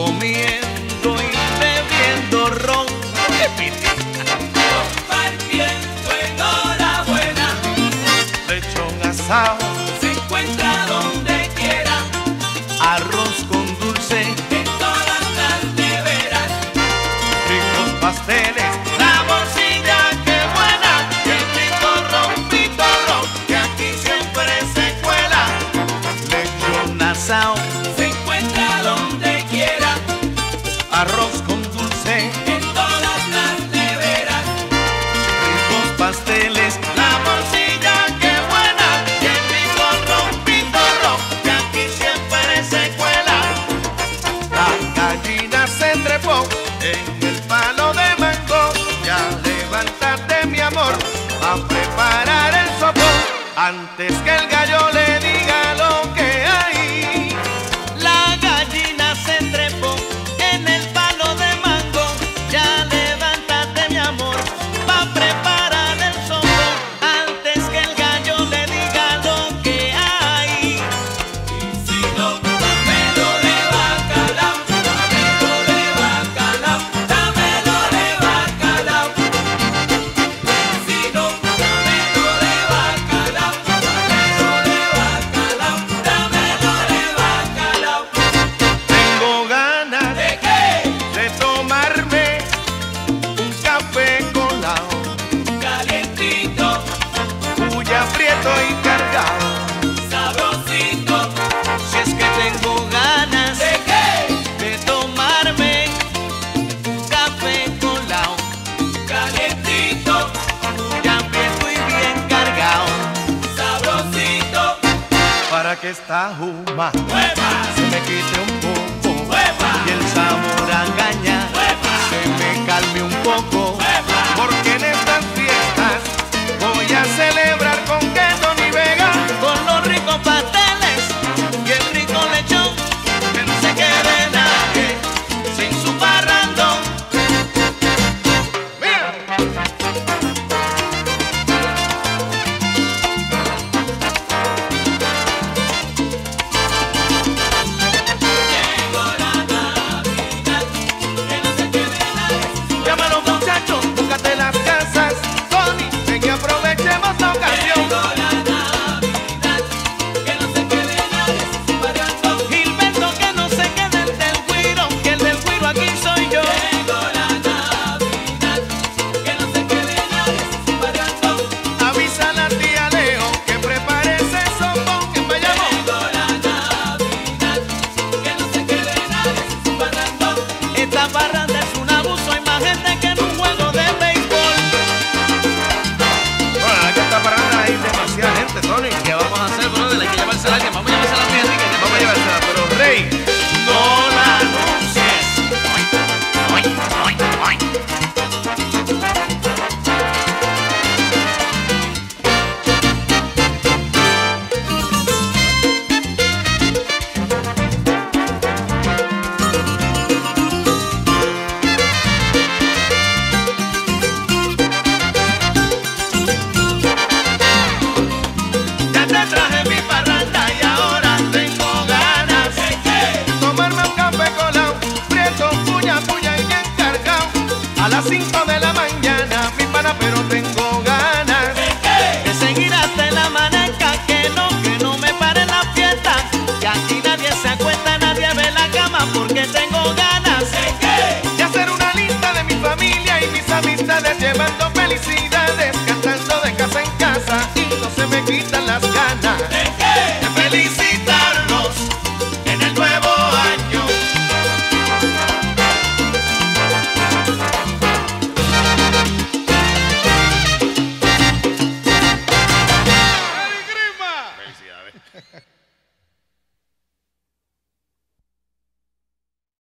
comiendo y bebiendo ron, compartiendo enhorabuena, lechón asado, se encuentra donde quiera, arroz con dulce, en todas las neveras, ricos pasteles, la morcilla que buena, y el rico rompito ron, que aquí siempre se cuela, lechón asado, se encuentra donde quiera, arroz con dulce, en todas las neveras, ricos pasteles, la morcilla que buena, y el rico rompito ron, que aquí siempre se cuela, la gallina se trepó en el palo de mango. Ya levántate, mi amor, a preparar el sopón antes que el gallo le diga lo que hay. la gallina se trepó en el palo de mango, ya levántate mi amor, pa' preparar el sopón, antes que el gallo le diga lo que hay. Y si no, dámelo de bacalao, dámelo de bacalao, dámelo de bacalao. Y si no, dámelo de bacalao, dámelo de bacalao, dámelo de bacalao. Tengo ganas ¿De qué? de tomarme un café colado, Calientito, muy aprieto y cargado. sabrosito. Si es que tengo ganas ¿De qué? de tomarme un café colado, Calientito, muy aprieto y bien cargado, sabrosito. para que esta juma ¡Hueva! se me quite un poco ¡Hueva! y el sabor a engañar ¡Hueva! se me calme un poco, ¡Hueva! porque en estas fiestas voy a celebrar con queso ni vega, Con los ricos pasteles y el rico lechón, que no se quede nadie sin su parrandón. mira. Llegó la Navidad, que no se quede nadie. Llama a los muchachos, búscate las casas, Tony, ven y aprovechemos la ocasión. Llegó la Navidad, que no se quede nadie sin su parrandón. Gilberto, que no se quede el del güiro, que el del güiro aquí soy yo. Llegó la Navidad, que no se quede nadie sin su parrandón. Avisa a la tía Leo que prepare ese sopón que vayamos. Llegó la Navidad, que no se quede nadie sin su parrandón. Esta parranda es un abuso, hay más gente que en un juego de béisbol. Bueno, aquí esta parranda hay demasiada gente, Tony. ¿Qué vamos a hacer, brother? Hay que llevársela a alguien. Vamos a llevársela a mi Enrique. Vamos a llevársela, pero Rey, No la anuncies. ya te traje mi parranda y ahora tengo ganas ¿De qué? tomarme un café colado, prieto, puña, puña y bien cargado. A las 5 de la mañana, mi pana, pero tengo